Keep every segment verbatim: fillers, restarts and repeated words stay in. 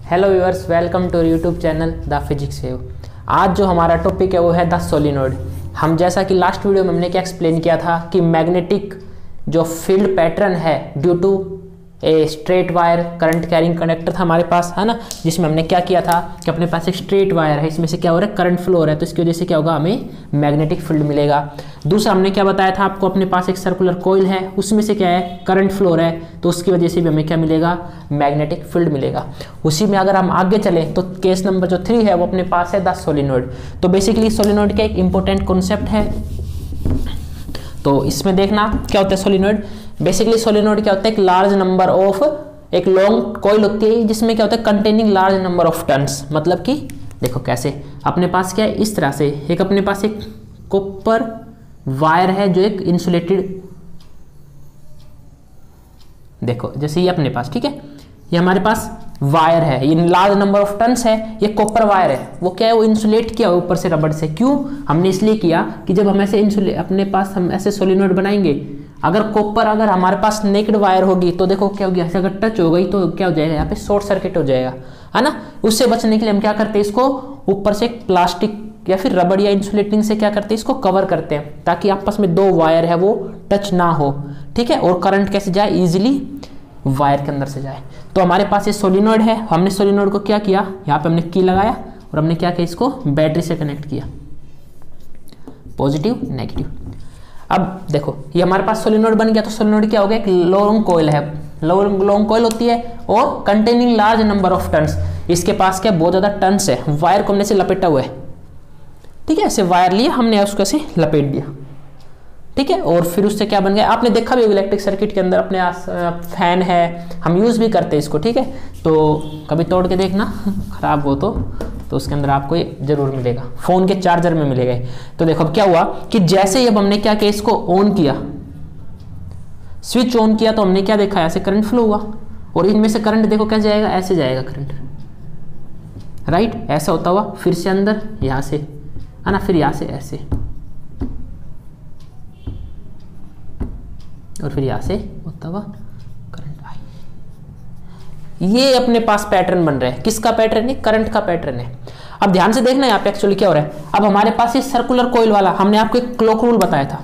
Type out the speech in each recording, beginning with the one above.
Hello viewers, welcome to YouTube channel the physics wave. आज जो हमारा टॉपिक है वो है द सोलिनॉइड। हम जैसा कि लास्ट वीडियो में हमने क्या एक्सप्लेन किया था कि मैग्नेटिक जो फील्ड पैटर्न है due to a straight wire current carrying conductor था हमारे पास, है ना, जिसमें हमने क्या किया था कि अपने पास एक स्ट्रेट वायर है, इसमें से क्या हो रहा है, करंट फ्लो हो रहा है, तो इसकी वजह से क्या होगा, हमें मैग्नेटिक फील्ड मिलेगा। दूसरा हमने क्या बताया था आपको, अपने पास एक सर्कुलर कॉइल है, उसमें से क्या है, करंट फ्लो हो रहा है, तो उसकी वजह से भी हमें क्या मिलेगा, मैग्नेटिक फील्ड मिलेगा। उसी में अगर हम आगे चलें तो केस नंबर जो थ्री है वो अपने पास है द सोलिनॉइड। तो बेसिकली सोलिनॉइड का एक इंपॉर्टेंट कॉन्सेप्ट है, तो इसमें देखना क्या होता है सोलिनॉइड। बेसिकली सोलिनॉइड क्या होता है, एक लार्ज नंबर ऑफ, एक लॉन्ग कॉइल होती है जिसमें क्या होता है, containing large number of turns. मतलब कि देखो कैसे, अपने पास क्या है, इस तरह से एक अपने पास एक कॉपर वायर है जो एक इंसुलेटेड, देखो जैसे ये अपने पास, ठीक है, ये हमारे पास वायर है, ये लार्ज नंबर ऑफ टर्न्स है, ये कॉपर वायर है, वो क्या है, वो इंसुलेट किया ऊपर से रबड़ से। क्यों हमने इसलिए किया कि जब हम ऐसे इंसुलेट अपने पास हम ऐसे सोलिनॉइड बनाएंगे, अगर कॉपर अगर हमारे पास नेक्ड वायर होगी तो देखो क्या होगी, ऐसे अगर टच हो गई तो क्या हो जाएगा, यहाँ पे शॉर्ट सर्किट हो जाएगा, है ना। उससे बचने के लिए हम क्या करते हैं, इसको ऊपर से प्लास्टिक या फिर रबड़ या इंसुलेटिंग से क्या करते हैं, इसको कवर करते हैं ताकि आपस में दो वायर है वो टच ना हो, ठीक है, और करंट कैसे जाए, इजिली वायर के अंदर से जाए। तो हमारे पास ये सोलिनॉइड है, हमने सोलिनॉइड को क्या किया, यहाँ पे हमने की लगाया और हमने क्या किया, इसको बैटरी से कनेक्ट किया, पॉजिटिव नेगेटिव। अब देखो ये हमारे पास सोलिनॉइड बन गया, तो सोलिनॉइड क्या हो गया, एक लॉन्ग कॉइल है, लॉन्ग लॉन्ग कॉइल होती है और containing large number of turns. इसके पास क्या बहुत ज्यादा टर्न्स है, वायर को हमने से लपेटा हुआ है, ठीक है, ऐसे वायर लिया हमने, उसको ऐसे लपेट दिया, ठीक है, और फिर उससे क्या बन गया, आपने देखा भी इलेक्ट्रिक सर्किट के अंदर अपने आस फैन है, हम यूज भी करते हैं इसको, ठीक है, तो कभी तोड़ के देखना खराब हो तो तो उसके अंदर आपको ये जरूर मिलेगा, फोन के चार्जर में मिलेगा। तो देखो अब क्या हुआ कि जैसे ही अब हमने क्या किया, इसको ऑन किया, स्विच ऑन किया, तो हमने क्या देखा, ऐसे करंट फ्लो हुआ, और इनमें से करंट देखो कैसे जाएगा, ऐसे जाएगा करंट, राइट, ऐसा होता हुआ फिर से अंदर यहां से, है ना, फिर यहां से ऐसे, और फिर यहां से होता हुआ करंट आई। ये अपने पास पैटर्न बन रहा है, किसका पैटर्न है, करंट का पैटर्न है। अब ध्यान से देखना यहाँ पे एक्चुअली क्या हो रहा है, अब हमारे पास ये सर्कुलर कॉइल वाला, हमने आपको एक क्लॉक रूल बताया था,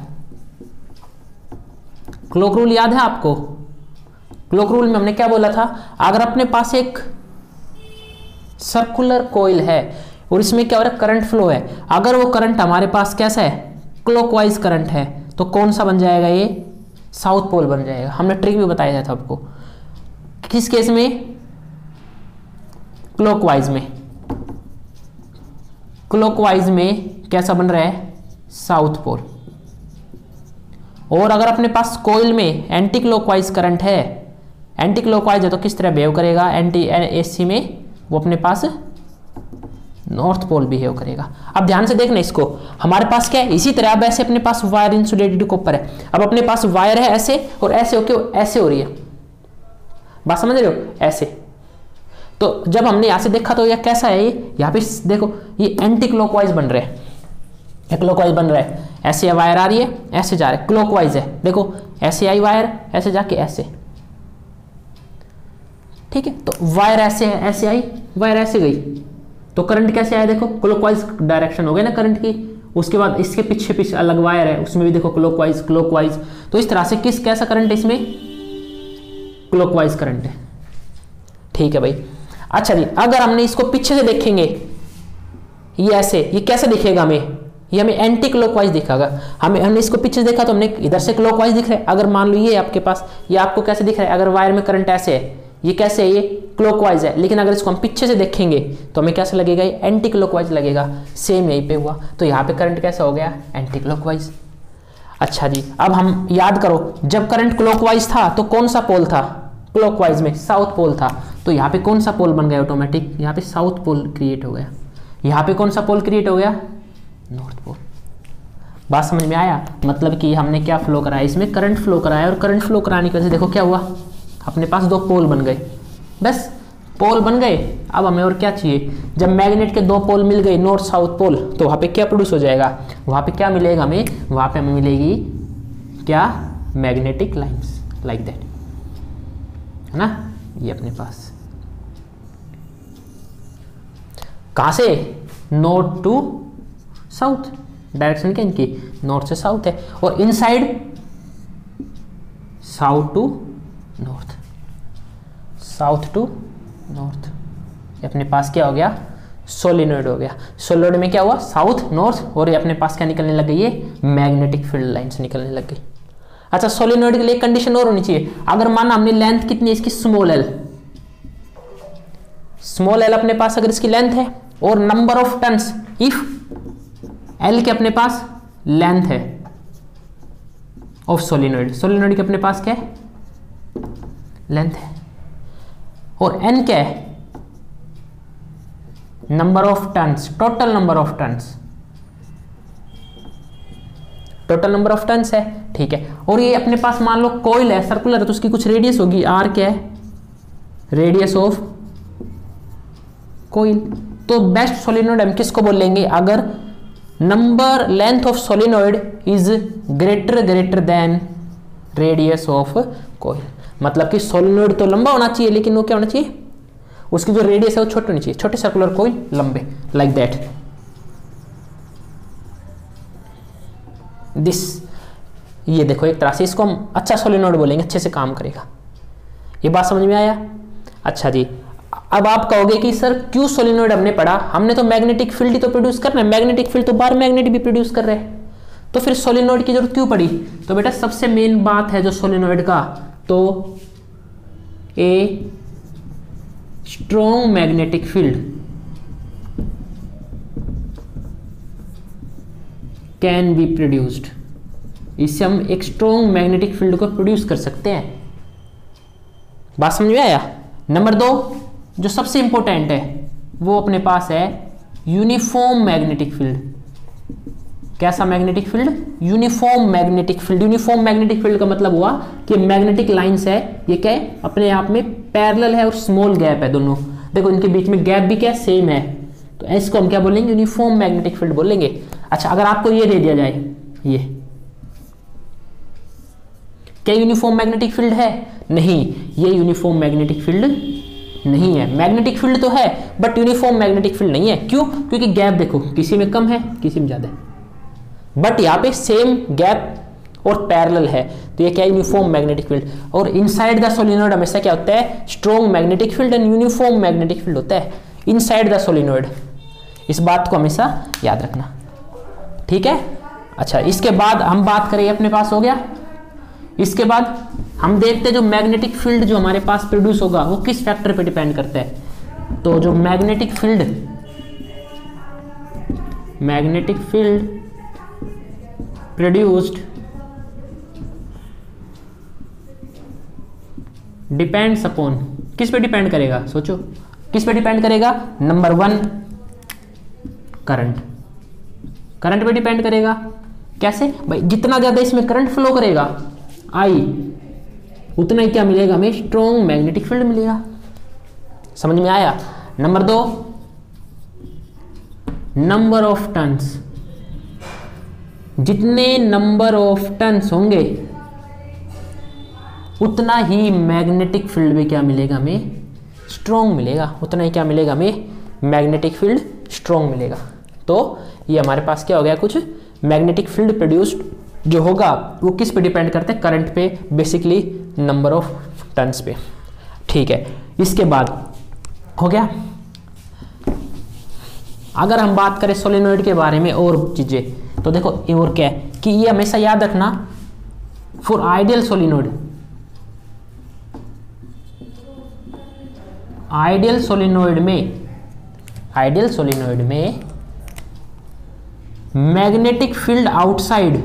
क्लॉक रूल याद है आपको। क्लॉक रूल में हमने क्या बोला था, अगर अपने पास एक सर्कुलर कॉइल है और इसमें क्या हो रहा है, करंट फ्लो है, अगर वो करंट हमारे पास कैसा है, क्लॉकवाइज करंट है, तो कौन सा बन जाएगा, ये साउथ पोल बन जाएगा। हमने ट्रिक भी बताया था आपको, किस केस में, क्लॉकवाइज में, क्लॉकवाइज में कैसा बन रहा है, साउथ पोल। और अगर अपने पास कॉइल में एंटी क्लॉकवाइज करंट है, एंटी क्लॉकवाइज है तो किस तरह बिहेव करेगा, एंटी एसी में वो अपने पास नॉर्थ पोल बिहेव करेगा। अब ध्यान से देखना इसको, हमारे पास क्या है, इसी तरह अब ऐसे अपने पास वायर इंसुलेटेड कॉपर है, अब अपने पास वायर है ऐसे, और ऐसे होके ऐसे हो रही है, बात समझ रहे हो, ऐसे। तो जब हमने यहां से देखा तो यह कैसा है, ये यहाँ पे देखो ये एंटी क्लॉकवाइज बन रहा है, क्लॉकवाइज बन रहा है, ऐसे वायर आ रही है, ऐसे जा रहा है, क्लॉकवाइज है, देखो ऐसे आई वायर, ऐसे जाके ऐसे, ठीक है, तो वायर ऐसे है, ऐसे आई वायर, ऐसे गई, तो करंट कैसे आया, देखो क्लॉकवाइज डायरेक्शन हो गई ना करंट की। उसके बाद इसके पीछे पीछे अलग वायर है, उसमें भी देखो क्लॉकवाइज क्लॉकवाइज, तो इस तरह से किस कैसा करंट है, इसमें क्लॉकवाइज करंट है, ठीक है भाई। अच्छा जी, अगर हमने इसको पीछे से देखेंगे, ये ऐसे, ये कैसे दिखेगा हमें, ये हमें एंटी क्लॉकवाइज दिखेगा। हमें हमने इसको पीछे से देखा तो हमने इधर से क्लॉकवाइज दिख रहा है। अगर मान लो ये आपके पास, ये आपको कैसे दिख रहा है, अगर वायर में करंट ऐसे है, ये कैसे है, ये क्लॉकवाइज है, लेकिन अगर इसको हम पीछे से देखेंगे तो हमें कैसे लगेगा, ये एंटी क्लॉकवाइज लगेगा। सेम यहीं पे हुआ, तो यहाँ पे करंट कैसा हो गया, एंटी क्लॉकवाइज। अच्छा जी, अब हम याद करो, जब करंट क्लॉकवाइज था तो कौन सा पोल था, क्लॉकवाइज में साउथ पोल था, तो यहाँ पे कौन सा पोल बन गया ऑटोमेटिक, यहाँ पे साउथ पोल क्रिएट हो गया। यहाँ पे कौन सा पोल क्रिएट हो गया, नॉर्थ पोल। बात समझ में आया, मतलब कि हमने क्या फ्लो कराया, इसमें करंट फ्लो कराया, और करंट फ्लो कराने की वजह से देखो क्या हुआ, अपने पास दो पोल बन गए, बस पोल बन गए। अब हमें और क्या चाहिए, जब मैग्नेट के दो पोल मिल गए, नॉर्थ साउथ पोल, तो वहाँ पे क्या प्रोड्यूस हो जाएगा, वहाँ पे क्या मिलेगा हमें, वहाँ पे हमें मिलेगी क्या, मैग्नेटिक लाइंस, लाइक दैट, है ना, ये अपने पास कहाँ से, नॉर्थ टू साउथ, डायरेक्शन क्या इनकी नॉर्थ से साउथ है, और inside south to north, south to north. अपने पास क्या हो गया, सोलिनॉइड हो गया। सोलिनॉइड में क्या हुआ, साउथ नॉर्थ, और ये अपने पास क्या निकलने लग गई, ये मैग्नेटिक फील्ड लाइन से निकलने लग गई। अच्छा, सोलिनॉइड के लिए कंडीशन और होनी चाहिए, अगर माना हमने लेंथ कितनी है इसकी, स्मॉल एल, स्मॉल एल अपने पास अगर इसकी लेंथ है, और number of turns, if L के अपने पास लेंथ है ऑफ सोलिनॉइड, सोलिनॉइड के अपने पास क्या है, लेंथ है, और एन क्या है, number of turns, total number of turns, total number of turns है, ठीक है। और ये अपने पास मान लो कॉइल है, सर्कुलर है, तो उसकी कुछ रेडियस होगी, आर क्या है, रेडियस ऑफ कॉइल। तो बेस्ट सोलिनॉइड हम किसको बोलेंगे, अगर number length of solenoid is greater greater than radius of coil, मतलब कि सोलिनॉइड तो लंबा होना चाहिए, लेकिन वो क्या होना चाहिए, उसकी जो रेडियस है वो छोटी होनी चाहिए, छोटे सर्कुलर कॉइल लंबे, लाइक दैट दिस। ये देखो एक तरह से इसको हम अच्छा सोलिनॉइड बोलेंगे, अच्छे से काम करेगा। ये बात समझ में आया। अच्छा जी, अब आप कहोगे कि सर क्यों सोलिनॉइड हमने पढ़ा, हमने तो मैग्नेटिक फील्ड ही तो प्रोड्यूस करना है, मैग्नेटिक फील्ड तो बार मैग्नेट भी प्रोड्यूस कर रहे हैं, तो फिर सोलिनॉइड की जरूरत क्यों पड़ी। तो बेटा सबसे मेन बात है जो सोलिनॉइड का, तो a strong magnetic field can be produced, इससे हम एक स्ट्रॉन्ग मैग्नेटिक फील्ड को प्रोड्यूस कर सकते हैं। बात समझ में आया। नंबर दो जो सबसे इंपॉर्टेंट है वो अपने पास है यूनिफॉर्म मैग्नेटिक फील्ड। कैसा magnetic field, uniform magnetic field. Uniform magnetic field का मतलब हुआ कि मैग्नेटिक लाइंस है, ये क्या है, अपने आप में पैरेलल है और स्मॉल गैप है दोनों, देखो इनके बीच में गैप भी क्या सेम है, तो इसको हम क्या बोलेंगे, यूनिफॉर्म मैग्नेटिक फील्ड बोलेंगे। अच्छा, अगर आपको ये दे दिया जाए, ये क्या यूनिफॉर्म मैग्नेटिक फील्ड है, नहीं, ये यूनिफॉर्म मैग्नेटिक फील्ड नहीं है। मैग्नेटिक फील्ड तो है बट यूनिफॉर्म मैग्नेटिक फील्ड नहीं है। क्यों, क्योंकि गैप देखो किसी में कम है किसी में ज्यादा है, बट यहाँ पे सेम गैप और पैरेलल है, तो ये क्या है, यूनिफॉर्म मैग्नेटिक फील्ड। और इनसाइड द सोलिनॉइड हमेशा क्या होता है, strong magnetic field and uniform magnetic field होता है इनसाइड द सोलिनॉइड। इस बात को हमेशा याद रखना, ठीक है। अच्छा, इसके बाद हम बात करें, अपने पास हो गया, इसके बाद हम देखते हैं जो मैग्नेटिक फील्ड जो हमारे पास प्रोड्यूस होगा वो किस फैक्टर पे डिपेंड करता है। तो जो magnetic field magnetic field produced depends upon, किस पे डिपेंड करेगा, सोचो किस पे डिपेंड करेगा। नंबर वन, करंट, करंट पे डिपेंड करेगा। कैसे भाई, जितना ज्यादा इसमें करंट फ्लो करेगा आई, उतना ही क्या मिलेगा हमें, स्ट्रॉन्ग मैग्नेटिक फील्ड मिलेगा। समझ में आया। नंबर दो, नंबर ऑफ टर्न्स, जितने नंबर ऑफ टर्न्स होंगे उतना ही मैग्नेटिक फील्ड में क्या मिलेगा हमें, स्ट्रॉन्ग मिलेगा, उतना ही क्या मिलेगा हमें, मैग्नेटिक फील्ड स्ट्रॉन्ग मिलेगा। तो ये हमारे पास क्या हो गया, कुछ मैग्नेटिक फील्ड प्रोड्यूस्ड जो होगा वो किस पे डिपेंड करते हैं, करंट पे, बेसिकली नंबर ऑफ टर्न्स पे, ठीक है। इसके बाद हो गया, अगर हम बात करें सोलेनॉइड के बारे में और चीजें, तो देखो और क्या है कि ये हमेशा याद रखना, for ideal solenoid, ideal solenoid में आइडियल सोलिनॉइड में मैग्नेटिक फील्ड आउटसाइड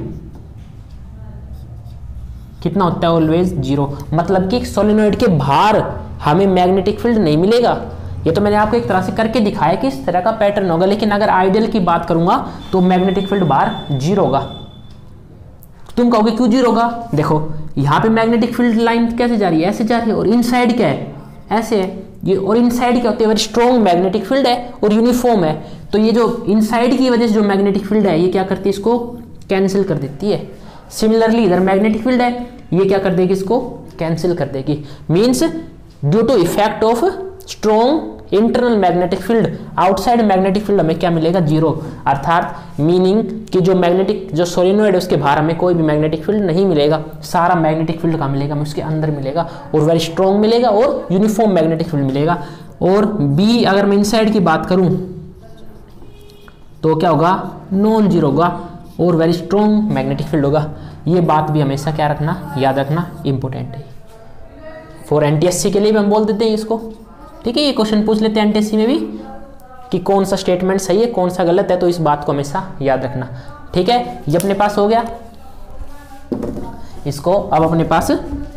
कितना होता है, ऑलवेज जीरो। मतलब कि सोलिनॉइड के बाहर हमें मैग्नेटिक फील्ड नहीं मिलेगा। ये तो मैंने आपको एक तरह से करके दिखाया कि इस तरह का पैटर्न होगा, लेकिन अगर आइडियल की बात करूंगा तो मैग्नेटिक फील्ड बाहर जीरो होगा। तुम कहोगे क्यों जीरो होगा, देखो यहां पे मैग्नेटिक फील्ड लाइन कैसे जा रही है, ऐसे जा रही है, और इनसाइड क्या है, ऐसे है ये, और इनसाइड क्या होती है, वेरी स्ट्रॉन्ग मैग्नेटिक फील्ड है और यूनिफॉर्म है। तो ये जो इनसाइड की वजह से जो मैग्नेटिक फील्ड है ये क्या करती है, इसको कैंसिल कर देती है। सिमिलरली इधर मैग्नेटिक फील्ड है, ये क्या कर देगी, इसको कैंसिल कर देगी। Means due to effect of strong internal magnetic field, outside magnetic field हमें क्या मिलेगा, जीरो। अर्थात मीनिंग कि जो मैग्नेटिक जो सोलिनॉइड है उसके बाहर हमें कोई भी मैग्नेटिक फील्ड नहीं मिलेगा, सारा मैग्नेटिक फील्ड कहाँ मिलेगा, हमें उसके अंदर मिलेगा और वेरी स्ट्रॉन्ग मिलेगा और यूनिफॉर्म मैग्नेटिक फील्ड मिलेगा। और बी अगर मैं इनसाइड की बात करूं तो क्या होगा, नॉन जीरो होगा और वेरी स्ट्रॉन्ग मैग्नेटिक फील्ड होगा। ये बात भी हमेशा क्या रखना, याद रखना, इंपॉर्टेंट है। फॉर एनटीएससी के लिए भी हम बोल देते हैं इसको, ठीक है। ये क्वेश्चन पूछ लेते हैं एनटीएससी में भी कि कौन सा स्टेटमेंट सही है कौन सा गलत है, तो इस बात को हमेशा याद रखना, ठीक है। ये अपने पास हो गया, इसको अब अपने पास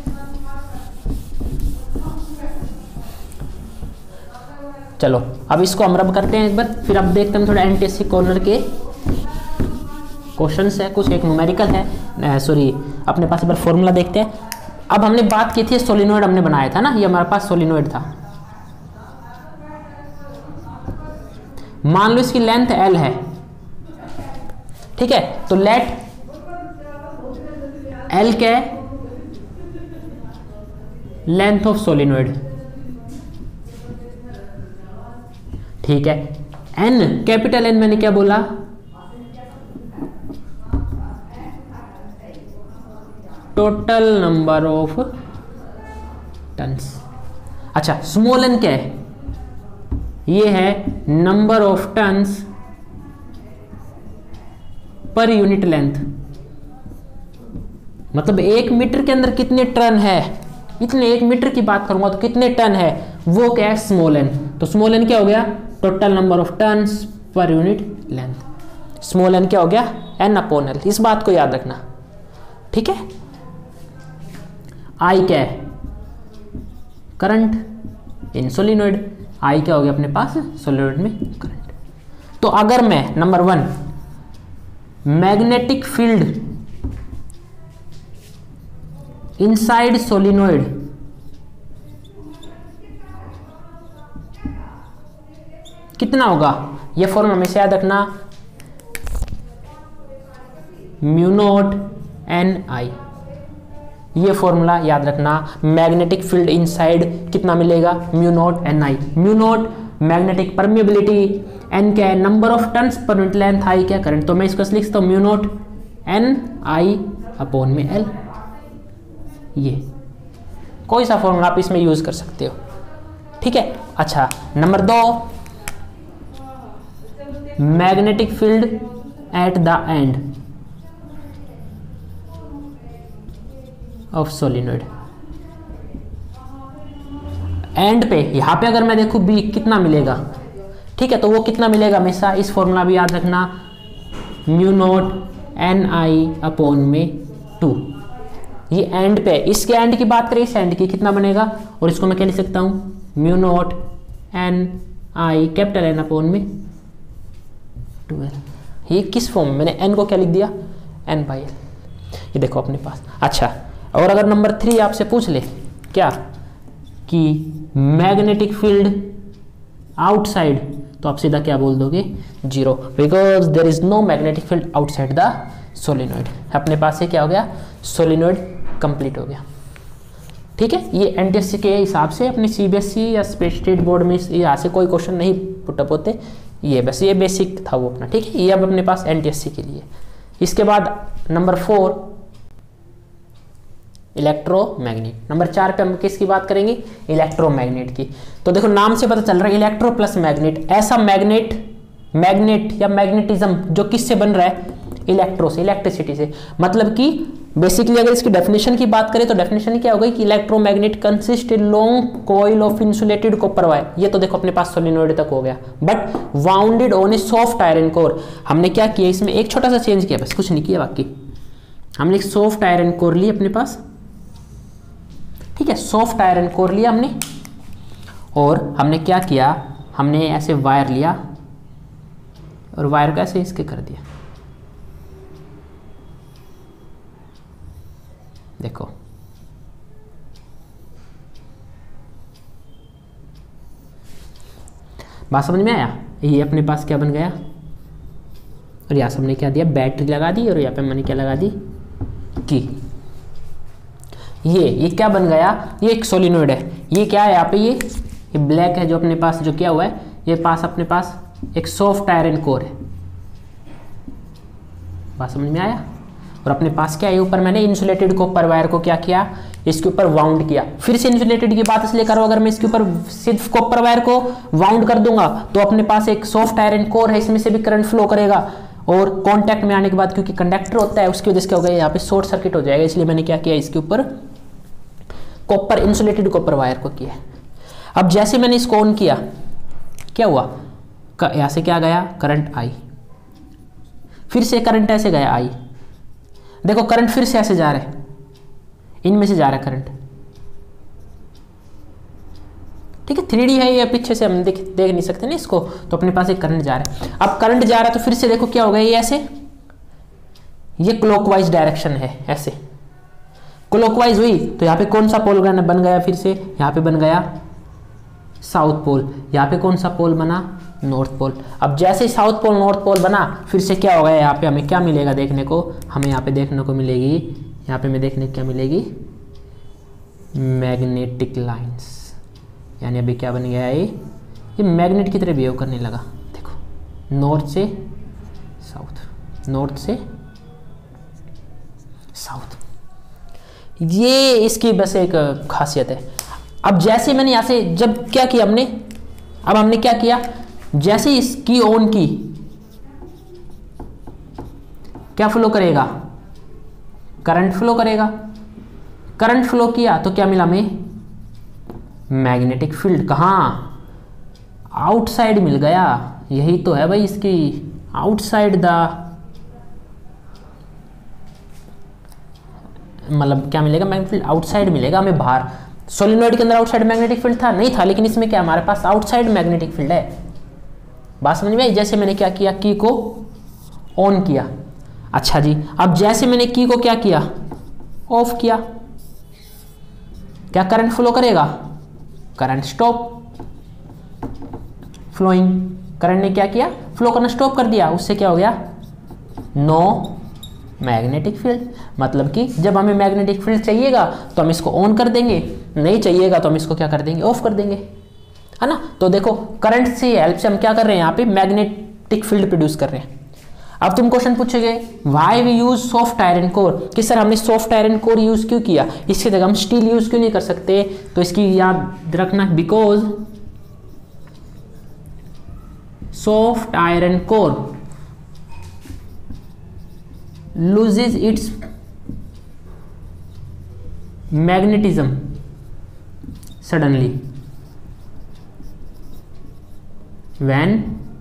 चलो अब इसको हम रब करते हैं एक बार, फिर अब देखते हैं थोड़ा एनटीएससी कॉर्नर के क्वेश्चंस है, कुछ एक न्यूमेरिकल है, सॉरी अपने पास एक बार फॉर्मूला देखते हैं। अब हमने बात की थी सोलिनॉइड हमने बनाया था ना, ये हमारे पास सोलिनॉइड था। मान लो इसकी लेंथ एल है, ठीक है, तो लेट एल क्या है, लेंथ ऑफ सोलिनॉइड, ठीक है। एन कैपिटल एन मैंने क्या बोला, टोटल नंबर ऑफ टन्स। अच्छा स्मॉल एन क्या है, ये है number of turns per unit length, मतलब एक मीटर के अंदर कितने टन है, इतने एक मीटर की बात करूंगा तो कितने टन है, वो क्या है, स्मॉल एन। तो स्मॉल एन क्या हो गया, total number of turns per unit length. Small N क्या हो गया, एन अपॉन एल, इस बात को याद रखना, ठीक है। आई क्या है, करंट इन सोलिनॉइड, आई क्या हो गया अपने पास, सोलिनॉइड में करंट। तो अगर मैं number one magnetic field inside solenoid कितना होगा, यह फॉर्मूला हमेशा याद रखना, म्यू नॉट एन आई, ये फॉर्मूला याद रखना। मैग्नेटिक फील्ड इनसाइड कितना मिलेगा, mu naught N I. Mu naught magnetic permeability, N क्या है, number of turns per unit length, I क्या करंट। तो मैं इसको लिख सकता हूं mu naught N I upon में एल, ये कोई सा फॉर्मूला आप इसमें यूज कर सकते हो, ठीक है। अच्छा नंबर दो, magnetic field at the end of solenoid, end पे यहां पे अगर मैं देखूं बी कितना मिलेगा, ठीक है, तो वो कितना मिलेगा हमेशा, इस फॉर्मूला भी याद रखना, mu naught N I upon में टू। ये एंड पे, इसके एंड की बात करें, इस एंड की कितना बनेगा, और इसको मैं क्या लिख सकता हूं, mu naught N I capital N upon में ट्वेल्व। ये किस फॉर्म में, मैंने एन को क्या लिख दिया, एन बाई एल, ये देखो अपने पास। अच्छा और अगर नंबर थ्री आपसे पूछ ले क्या कि मैग्नेटिक फील्ड आउटसाइड, तो आप सीधा क्या बोल दोगे, zero, because there is no magnetic field outside the solenoid. अपने पास ये क्या हो गया, सोलिनॉइड कंप्लीट हो गया, ठीक है। ये एनटीएससी के हिसाब से अपने सीबीएसई या स्टेट बोर्ड में यहाँ से कोई क्वेश्चन नहीं पुटअप होते, ये बस ये बेसिक था वो अपना, ठीक है। ये अब अपने पास एनटीएससी के लिए। इसके बाद नंबर फोर इलेक्ट्रोमैग्नेट, नंबर चार पे हम किसकी बात करेंगे, इलेक्ट्रोमैग्नेट की। तो देखो नाम से पता चल रहा है इलेक्ट्रो प्लस मैग्नेट, ऐसा मैग्नेट मैग्नेट या मैग्नेटिज्म जो किससे बन रहा है, इलेक्ट्रो से, इलेक्ट्रिसिटी से। मतलब कि बेसिकली अगर इसकी डेफिनेशन की बात करें तो डेफिनेशन क्या हो गई कि electromagnet consist in long coil of insulated copper wire. ये तो देखो अपने पास सोलिनॉइड तक हो गया, but wounded on a soft iron core. हमने क्या किया इसमें, एक छोटा सा चेंज किया, बस कुछ नहीं किया, बाकी हमने एक सॉफ्ट आयरन कोर ली अपने पास, ठीक है, सॉफ्ट आयरन कोर लिया हमने, और हमने क्या किया, हमने ऐसे वायर लिया और वायर को ऐसे इसके कर दिया, देखो बात समझ में आया। ये अपने पास क्या बन गया, और यहाँ से हमने क्या दिया, बैटरी लगा दी, और यहाँ पे मैंने क्या लगा दी, की। ये ये क्या बन गया, ये एक सोलिनॉइड है, ये क्या है यहाँ पे, ये ये ब्लैक है जो अपने पास जो क्या हुआ है, ये पास अपने पास एक सॉफ्ट आयरन कोर है। बात समझ में आया? और अपने पास क्या है, ऊपर मैंने इंसुलेटेड कॉपर वायर को क्या किया, इसके ऊपर वाउंड किया। फिर से इंसुलेटेड की बात इसलिए करो, अगर मैं इसके ऊपर सिर्फ कॉपर वायर को वाउंड कर दूंगा तो अपने पास एक सॉफ्ट आयरन कोर है, इसमें से भी करंट फ्लो करेगा और कांटेक्ट में आने के बाद क्योंकि कंडक्टर होता है उसकी वजह से क्या होगा, यहाँ पे शॉर्ट सर्किट हो जाएगा। इसलिए मैंने क्या किया, इसके ऊपर कॉपर इंसुलेटेड कॉपर वायर को किया। अब जैसे मैंने इसको ऑन किया, क्या हुआ, यहां से क्या गया, करंट आई। फिर से करंट ऐसे गया आई। देखो करंट फिर से ऐसे जा रहा है, इनमें से जा रहा है करंट। ठीक है, थ्री डी है ये, पीछे से हम देख देख नहीं सकते ना इसको, तो अपने पास एक करंट जा रहा है। अब करंट जा रहा है तो फिर से देखो क्या होगा, ये ऐसे, ये क्लॉकवाइज डायरेक्शन है, ऐसे क्लॉकवाइज हुई तो यहाँ पे कौन सा पोल बन गया, फिर से यहाँ पे बन गया साउथ पोल। यहाँ पे कौन सा पोल बना, नॉर्थ पोल। अब जैसे साउथ पोल नॉर्थ पोल बना, फिर से क्या होगा, यहाँ पे हमें क्या मिलेगा देखने को, हमें यहाँ पे देखने को मिलेगी, यहाँ पे हमें देखने को क्या मिलेगी, मैग्नेटिक लाइंस। यानी अभी क्या बन गया, ये ये मैग्नेट की तरह बिहेव करने लगा। देखो नॉर्थ से साउथ, नॉर्थ से साउथ, ये इसकी बस एक खासियत है। अब जैसे मैंने यहाँ से जब क्या किया हमने, अब हमने क्या किया, जैसे इसकी ऑन की, क्या फ्लो करेगा, करंट फ्लो करेगा। करंट फ्लो किया तो क्या मिला हमें, मैग्नेटिक फील्ड। कहाँ, आउटसाइड मिल गया। यही तो है भाई इसकी, आउटसाइड द, मतलब क्या मिलेगा, मैग्नेटिक फील्ड आउटसाइड मिलेगा हमें, बाहर। सोलिनॉइड के अंदर आउटसाइड मैग्नेटिक फील्ड था नहीं था, लेकिन इसमें क्या हमारे पास आउटसाइड मैग्नेटिक फील्ड है। बात समझ में आई? जैसे मैंने क्या किया, की को ऑन किया। अच्छा जी, अब जैसे मैंने की को क्या किया, ऑफ किया, क्या करंट फ्लो करेगा, करंट स्टॉप फ्लोइंग। करंट ने क्या किया, फ्लो करना स्टॉप कर दिया। उससे क्या हो गया, नो मैग्नेटिक फील्ड। मतलब कि जब हमें मैग्नेटिक फील्ड चाहिएगा तो हम इसको ऑन कर देंगे, नहीं चाहिएगा तो हम इसको क्या कर देंगे, ऑफ कर देंगे, है ना। तो देखो करंट से हेल्प से हम क्या कर रहे हैं, यहाँ पे मैग्नेटिक फील्ड प्रोड्यूस कर रहे हैं। अब तुम क्वेश्चन पूछोगे, why we use soft iron core, कि सर हमने सॉफ्ट आयरन कोर यूज क्यों किया, इसकी जगह हम स्टील यूज क्यों नहीं कर सकते। तो इसकी याद रखना, because soft iron core loses its magnetism suddenly when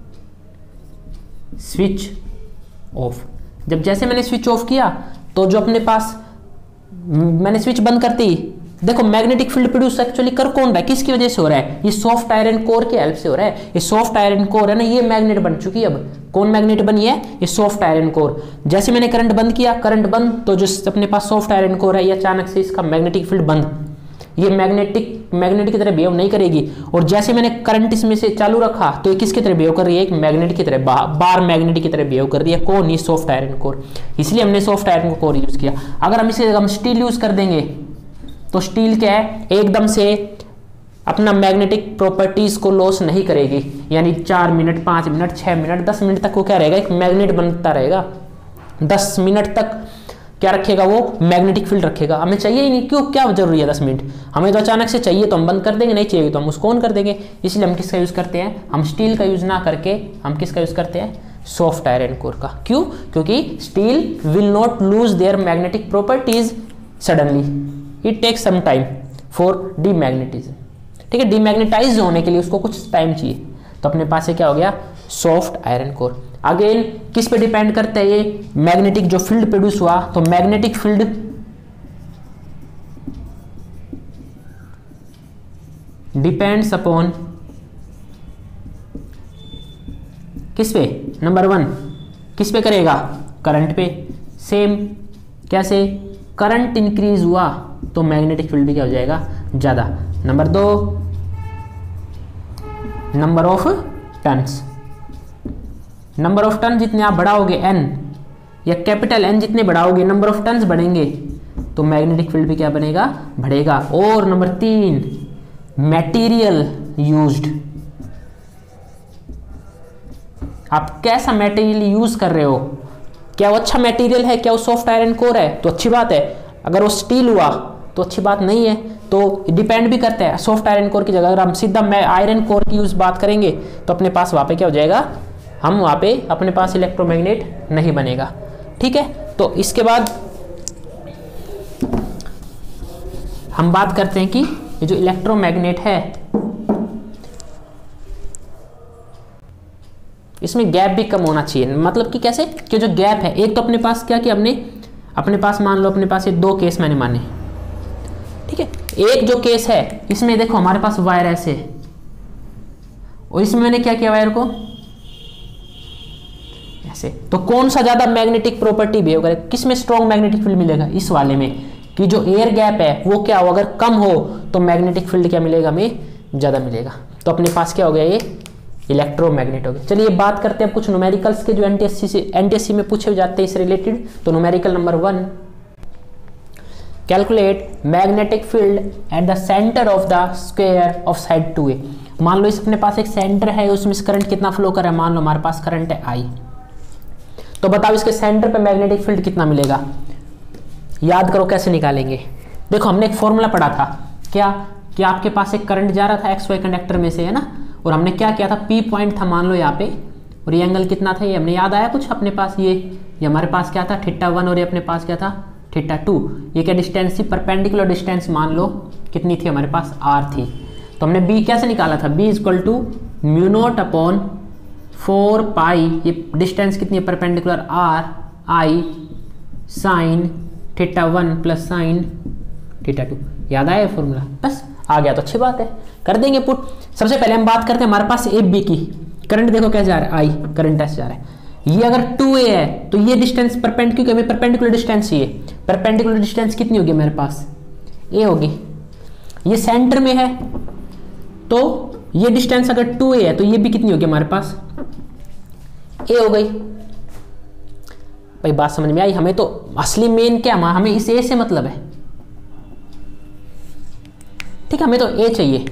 switch off। जब जैसे मैंने स्विच ऑफ किया तो जो अपने पास, मैंने स्विच बंद करती, देखो मैग्नेटिक फील्ड प्रोड्यूस एक्चुअली कर कौन रहा है, किसकी वजह से हो रहा है, ये सॉफ्ट आयरन कोर की हेल्प से हो रहा है। ये सॉफ्ट आयरन कोर है ना, ये मैग्नेट बन चुकी है। अब कौन मैग्नेट बनी है, ये सॉफ्ट आयरन कोर। जैसे मैंने करंट बंद किया, करंट बंद, तो जो अपने पास सॉफ्ट आयरन कोर है, ये अचानक से इसका मैग्नेटिक फील्ड बंद, ये मैग्नेटिक मैग्नेट की तरह बिहेव नहीं करेगी। और जैसे मैंने करंट इसमें से चालू रखा तो ये किसकी तरह बिहेव कर रही है, एक मैग्नेट की तरह, बार मैग्नेट की तरह बिहेव कर रही है। कौन, ये सॉफ्ट आयरन कोर। इसलिए हमने सॉफ्ट आयरन कोर यूज किया। अगर हम इसकी जगह हम स्टील यूज कर देंगे तो स्टील क्या है, एकदम से अपना मैग्नेटिक प्रॉपर्टीज को लॉस नहीं करेगी। यानी चार मिनट, पाँच मिनट, छः मिनट, दस मिनट तक वो क्या रहेगा, एक मैग्नेट बनता रहेगा। दस मिनट तक क्या रखेगा, वो मैग्नेटिक फील्ड रखेगा। हमें चाहिए ही नहीं, क्यों, क्या जरूरी है दस मिनट, हमें तो अचानक से चाहिए तो हम बंद कर देंगे, नहीं चाहिए तो हम उसको ऑन कर देंगे। इसलिए हम किसका यूज़ करते हैं, हम स्टील का यूज़ ना करके हम किसका यूज़ करते हैं, सॉफ्ट आयरन कोर का। क्यों, क्योंकि steel will not lose their magnetic properties suddenly, it takes some time for demagnetism. ठीक है, डीमैग्नेटाइज होने के लिए उसको कुछ टाइम चाहिए। तो अपने पास से क्या हो गया, सॉफ्ट आयरन कोर। अगेन किस पे डिपेंड करता है ये, मैग्नेटिक जो फील्ड प्रोड्यूस हुआ, तो मैग्नेटिक फील्ड डिपेंड्स अपॉन किस पे, नंबर वन किस पे करेगा, करंट पे। सेम कैसे, करंट इंक्रीज हुआ तो मैग्नेटिक फील्ड भी क्या हो जाएगा, ज्यादा। नंबर दो, number of turns. Number of turn जितने आप बढ़ाओगे एन, या कैपिटल एन जितने बढ़ाओगे, नंबर ऑफ टर्न्स बढ़ेंगे तो मैग्नेटिक फील्ड भी क्या बनेगा, बढ़ेगा। और नंबर तीन, मटेरियल यूज्ड। आप कैसा मटेरियल यूज कर रहे हो, क्या वो अच्छा मटेरियल है, क्या वो सॉफ्ट आयरन कोर है तो अच्छी बात है, अगर वो स्टील हुआ तो अच्छी बात नहीं है। तो डिपेंड भी करता है, सॉफ्ट आयरन कोर की जगह अगर हम सीधा मैं आयरन कोर की यूज बात करेंगे तो अपने पास वहाँ पे क्या हो जाएगा, हम वहाँ पे अपने पास इलेक्ट्रोमैग्नेट नहीं बनेगा। ठीक है, तो इसके बाद हम बात करते हैं कि ये जो इलेक्ट्रोमैग्नेट है इसमें गैप भी कम होना चाहिए। मतलब कि कैसे, कि जो गैप है, एक तो अपने पास क्या कि हमने अपने पास मान लो अपने पास ये दो केस मैंने माने, ठीक है। एक जो केस है इसमें देखो हमारे पास वायर ऐसे और इसमें मैंने क्या किया वायर को ऐसे, तो कौन सा ज्यादा मैग्नेटिक प्रॉपर्टी बिहेव करे, किस में स्ट्रॉन्ग मैग्नेटिक फील्ड मिलेगा, इस वाले में, कि जो एयर गैप है वो क्या हो, अगर कम हो तो मैग्नेटिक फील्ड क्या मिलेगा, हमें ज्यादा मिलेगा। तो अपने पास क्या हो गया, ये इलेक्ट्रोमैग्नेट हो गया। चलिए बात करते हैं कुछ न्यूमेरिकल्स के जो एनटीएससी से एनटीएससी में पूछे जाते हैं इससे रिलेटेड। तो numerical number one, calculate magnetic field at the centre of the square of side two a. मान लो इस अपने पास एक सेंटर है, उसमें करंट कितना फ्लो कर रहा है, मान लो हमारे पास करंट है आई, तो बताओ इसके सेंटर पे मैग्नेटिक फील्ड कितना मिलेगा। याद करो कैसे निकालेंगे। देखो हमने एक फॉर्मूला पढ़ा था, क्या कि आपके पास एक करंट जा रहा था एक्स वाई कंडक्टर में से, है ना, और हमने क्या किया था, पी पॉइंट था मान लो यहाँ पे, और ये एंगल कितना था, ये हमने याद आया कुछ अपने पास, ये ये हमारे पास क्या था थीटा वन, और ये अपने पास क्या था थीटा टू। ये क्या डिस्टेंस थी, परपेंडिकुलर डिस्टेंस मान लो कितनी थी हमारे पास, आर थी। तो हमने बी कैसे निकाला था, B equal to mu naught upon four pi, ये डिस्टेंस कितनी है perpendicular R, I sine theta one plus sine theta two. याद आया फॉर्मूला, बस आ गया तो अच्छी बात है, कर देंगे पुट। सबसे पहले हम बात करते हैं हमारे पास ए बी की, करंट देखो कैसे जा रहा है, आई करंट ऐसे जा रहा है, ये अगर टू ए है तो ये डिस्टेंस परपेंडिकुलर, क्योंकि परपेंडिकुलर डिस्टेंस ये परपेंडिकुलर डिस्टेंस कितनी होगी मेरे पास, ए होगी। ये सेंटर में है तो ये डिस्टेंस अगर टू ए है तो ये भी कितनी होगी हमारे पास, ए हो गई। भाई बात समझ में आई, हमें तो असली मेन क्या, हमें इस ए से मतलब है, ठीक है, हमें तो ए चाहिए।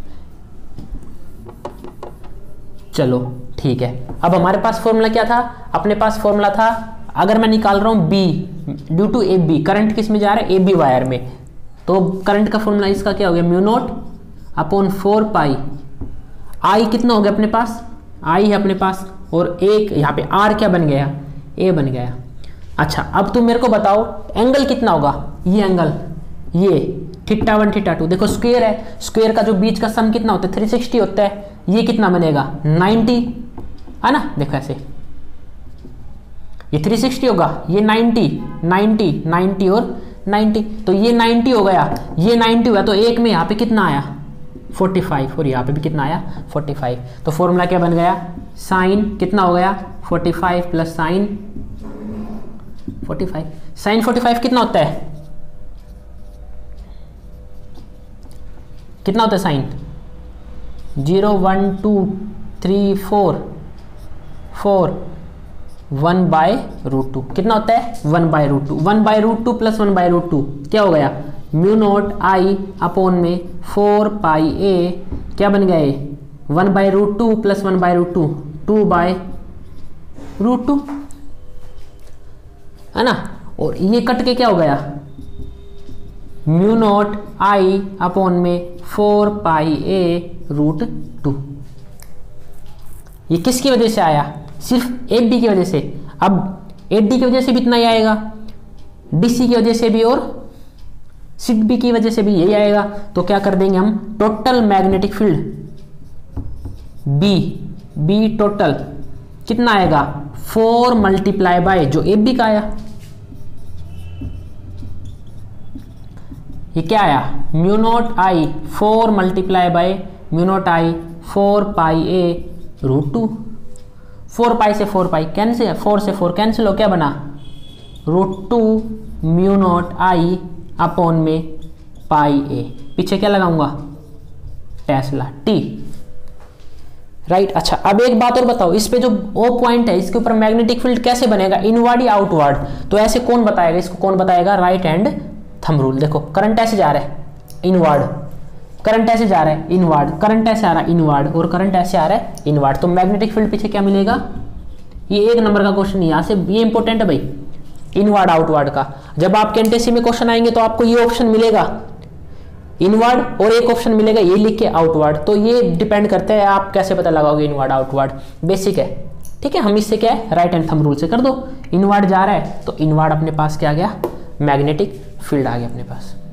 चलो ठीक है, अब हमारे पास फॉर्मूला क्या था, अपने पास फॉर्मूला था, अगर मैं निकाल रहा हूं B due to a B, current किस में जा रहा है, ए बी वायर में, तो करंट का फॉर्मूला इसका क्या हो गया, mu naught upon four pi, I कितना हो गया अपने पास, आई है अपने पास, और एक यहाँ पे आर क्या बन गया, ए बन गया। अच्छा अब तुम मेरे को बताओ एंगल कितना होगा, ये एंगल ये थीटा वन थीटा टू, देखो स्क्वायर है, स्क्वायर का जो बीच का सम कितना होता है थ्री सिक्सटी होता है, ये कितना बनेगा नाइन्टी, है ना, देखो ऐसे ये थ्री सिक्सटी होगा, ये नाइन्टी नाइन्टी नाइन्टी और नाइन्टी, तो ये नाइन्टी हो गया, ये नाइन्टी हुआ, तो एक में यहाँ पे कितना आया फोर्टी फाइव, और यहाँ पे भी कितना आया फोर्टी फाइव। तो फॉर्मूला क्या बन गया, साइन कितना हो गया forty five plus sine forty five, sine forty five कितना होता है, कितना होता है sine, zero one two three four four, one by root two कितना होता है, one by root two, one by root two plus one by root two क्या हो गया, म्यू नॉट आई अपॉन में फोर पाई ए, क्या बन गया ये one by root two plus one by root to, to by root two, है ना, और ये कट के क्या हो गया, म्यू नॉट आई अपॉन में four pi a root two. ये किसकी वजह से आया, सिर्फ ए डी की वजह से। अब ए डी की वजह से भी इतना ही आएगा, डीसी की वजह से भी और सिग बी की वजह से भी यही आएगा। तो क्या कर देंगे हम, total magnetic field B, B total कितना आएगा, फोर मल्टीप्लाई बाय जो ए बी का आया, ये क्या आया, mu naught I four multiply by mu naught I four pi a root two, four pi से फोर पाई कैंसिल, फोर से फोर कैंसिल हो, क्या बना root two mu naught I upon में पाई ए, पीछे क्या लगाऊंगा टेस्ला टी, राइट। अच्छा अब एक बात और बताओ, इस पे जो ओ पॉइंट है इसके ऊपर मैग्नेटिक फील्ड कैसे बनेगा, इनवर्ड या आउटवर्ड, तो ऐसे कौन बताएगा, इसको कौन बताएगा, राइट हैंड थंब रूल। देखो करंट ऐसे जा रहा है इनवर्ड, करंट ऐसे जा रहा है इनवर्ड, करंट ऐसे आ रहा है इनवर्ड, और करंट ऐसे आ रहा है इनवर्ड, तो मैग्नेटिक फील्ड पीछे क्या मिलेगा? ये एक नंबर का क्वेश्चन यहाँ से, ये इंपॉर्टेंट है भाई, इनवर्ड आउटवर्ड का। जब आपके एनटीएससी में क्वेश्चन आएंगे तो आपको ये ऑप्शन मिलेगा इनवर्ड और एक ऑप्शन मिलेगा ये लिख के आउटवर्ड। तो ये डिपेंड करता है आप कैसे पता लगाओगे इनवर्ड आउटवर्ड, बेसिक है। ठीक है, हम इससे क्या है राइट हैंड थंब रूल से कर दो। इनवर्ड जा रहा है तो इनवर्ड अपने पास क्या आ गया? मैग्नेटिक फील्ड आ गया अपने पास।